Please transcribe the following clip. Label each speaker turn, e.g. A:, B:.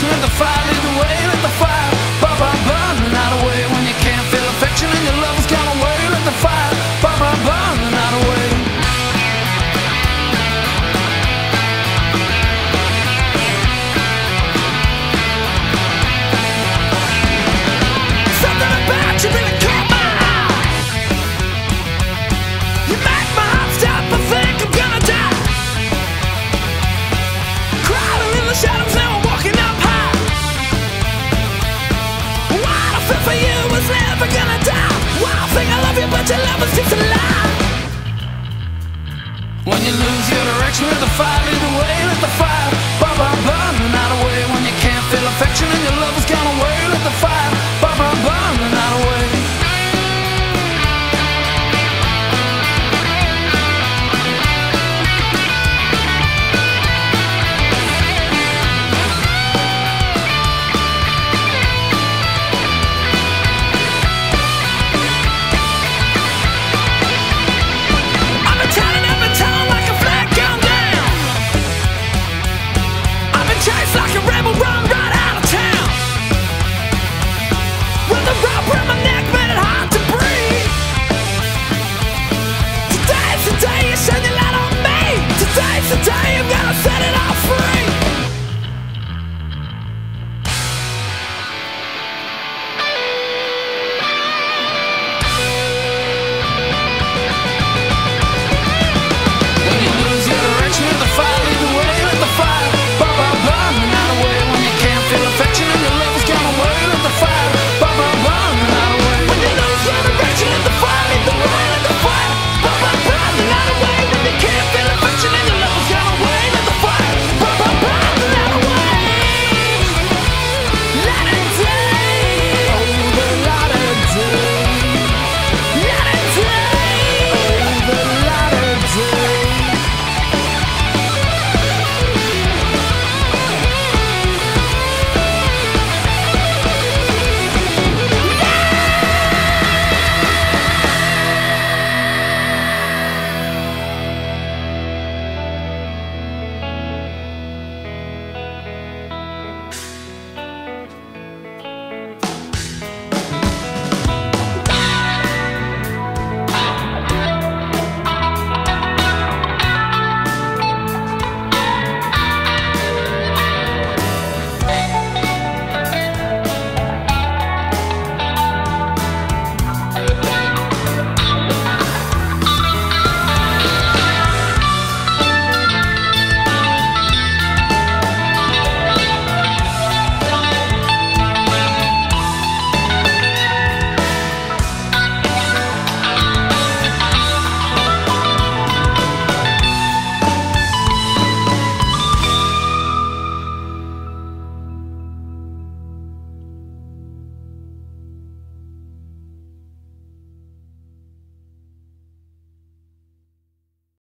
A: direction, let the fire lead the way. Let the fire burn, burn, burn the night away. When you can't feel affection and your love has gone away, let the fire burn, burn, burn the night away. Something about you really caught my eye. You make my heart stop, I think I'm gonna die. Crawling in the shadows, now I'm walking up high. What I feel for you was never gonna die. Well, I think I love you, but your love is just a lie. When you lose your direction, let the fire lead the way. Let the fire